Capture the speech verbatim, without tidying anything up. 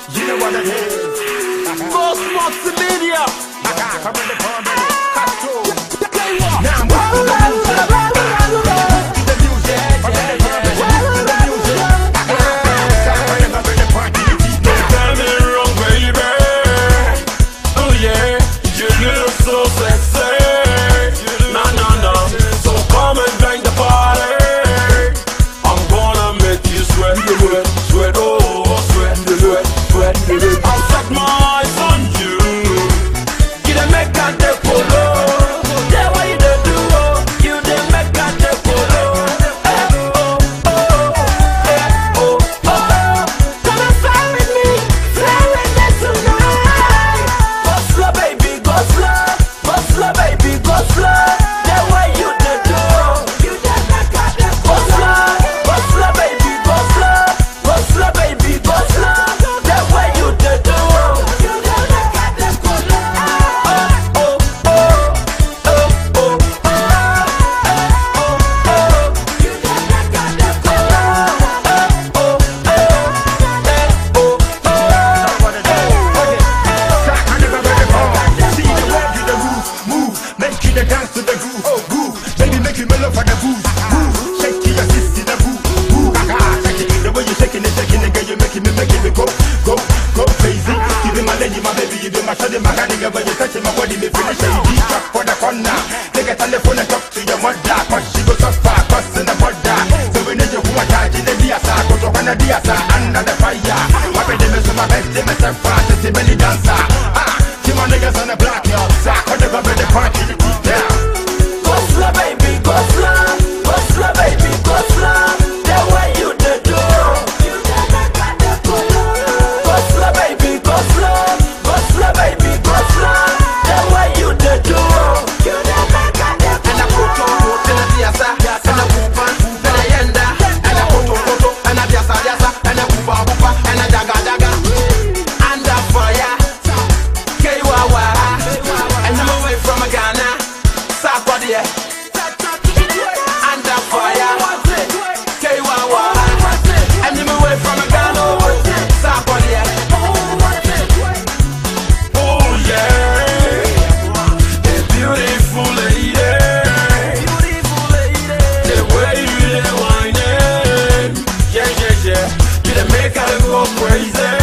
You know what it is. Cosmos Media. Come in the palm, Castro. Now I'm walking the music. The music. Come in the palm, the music. Come in the party. Tell me wrong, baby. Oh yeah, you look so sexy. No, no, no. So come and join the party. I'm gonna make you sweat, sweat, sweat, oh, sweat, sweat, sweat, sweat. I'll set my eyes on you. You done make a de polo. Yeah, what you done do? You done make a de polo. Eh, oh, oh, eh, oh, oh. Come and fly with me, fly with me tonight. Go slow, baby, go slow. Go slow, baby, go slow. Yeah, what you done do? You done make a de polo. Go slow, baby, go slow. Go slow, baby, go slow. Yeah, what you done do? You done make a de polo. Oh, oh, oh, oh, oh, oh, oh, oh. You done make a de polo. Oh, oh, oh, eh, oh, See the way you the move, move, make you the dance to the groove, oh groove, baby make you mellow for the groove, groove, shake to your sister the groove, groove, ah shake it, the way you shaking it, shaking it, girl you making me, making me go, go, go crazy. You be my lady, my baby, you be my shawty, my honey, when you touching my body, me finish it, deep up for the corner. Take a telephone and talk to your mother, cause she goes so far, cause in the border. So we need you who are charging the diasa, go to one of the diasa, under the fire. My baby, me so my best, they me so fast, it's a belly dancer. Ah, see my niggas on the block, yo, sack, when they go to the party, the deep down. go slow, baby, go slow. Go slow, baby, go slow. The way you done do. You done make a de polo. Go slow, baby, go slow. Go slow, baby, go slow. The way you done do. You done make a de polo. And I put on put in a piazza, and a poopa, and a yenda, and a photo photo, and a piazza piazza, and a poopa poopa, and a jaga jaga, and a fire, K-Wawa, and I'm away from a Ghana, Saturday, and a fire, K-Wawa, and I'm away from a Ghana, Saturday. Oh yeah, a beautiful lady. The way you dey whining, yeah, yeah, yeah. You dey make her go crazy.